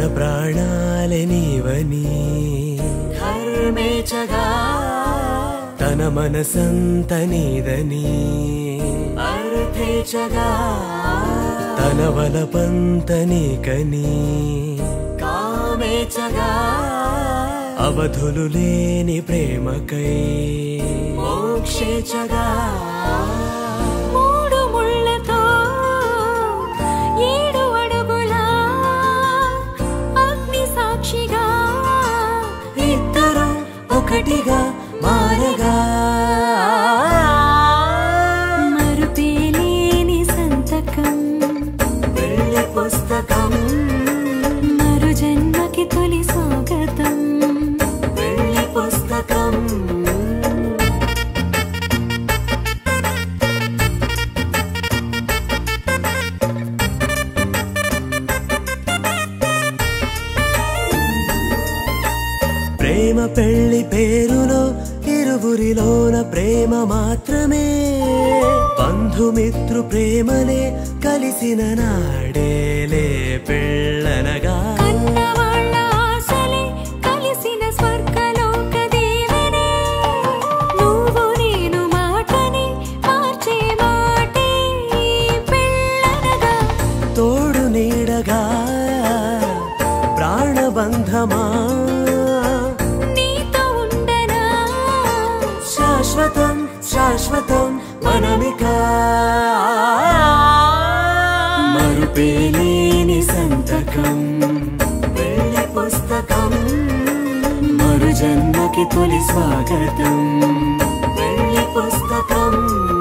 ప్రాణాలే నీవని ధర్మేచగా తన మనసంత నీదని అర్థేచగా తన వలపంత నీకని కామేచగా అవధులు లేని ప్రేమకై మోక్షేచగా మూడు ముళ్ళతో 7 అడుగుల అగ్ని సాక్షిగా ఇద్దరు ఒకటిగా మారగా మరుపేలేని సంతకం వెళ్ళి పుస్తకం మరు జన్మకి తొలి స్వాగతం వెళ్ళి పుస్తకం ప్రేమ పెళ్లి పేరులో ఇరువురిలోన ప్రేమ మాత్రమే బంధుమిత్రు ప్రేమనే కలిసిన నాడేలే పెళ్ళనగా కన్నవాళ్ళ ఆశలే కలిసిన స్వర్గలోక దేవనే నువ్వు నేను మాటని మార్చే మాటే పెళ్ళనగా తోడు నీడగా ప్రాణబంధమా నీతో ఉండనా శాశ్వతం శాశ్వతం మనమిక మరుపేలేని సంతకం వెళ్ళి పుస్తకం మరు జన్మకి తొలి స్వాగతం వెళ్ళి పుస్తకం